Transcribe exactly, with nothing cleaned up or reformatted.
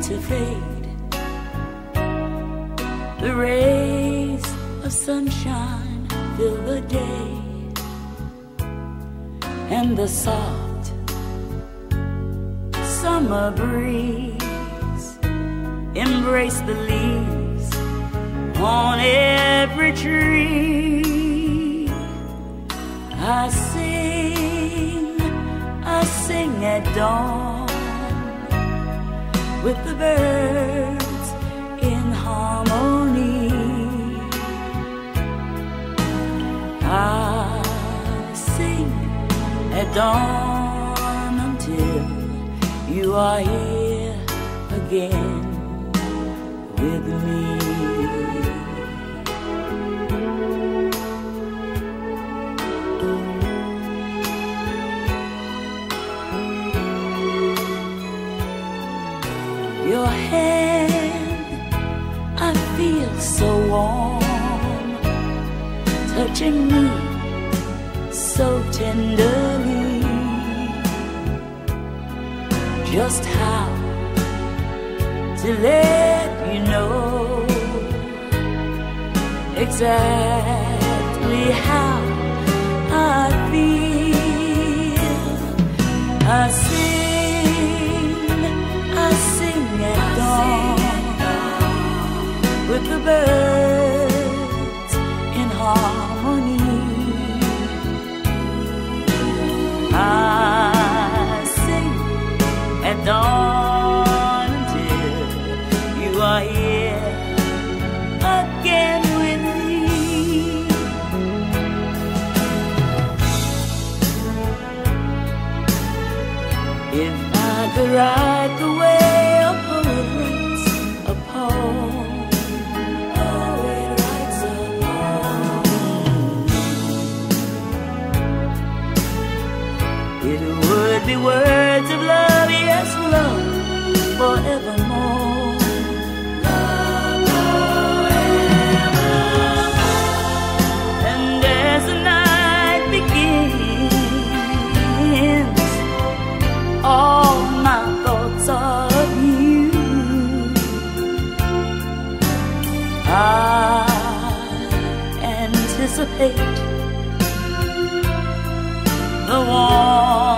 to fade. The rays of sunshine fill the day, and the soft summer breeze embrace the leaves on every tree. I sing, I sing at dawn with the birds in harmony. I sing at dawn until you are here again with me. Your hand, I feel so warm, touching me so tenderly. Just how to let you know exactly how I feel. I sing, I sing at dawn with the birds in harmony. I sing at dawn until you are here again with me. If I could write the way a poet writes a poem, poet writes a poem, it would be words of love, yes, love forevermore. Love forevermore. And as the night begins, all my thoughts are of you. I anticipate the warmth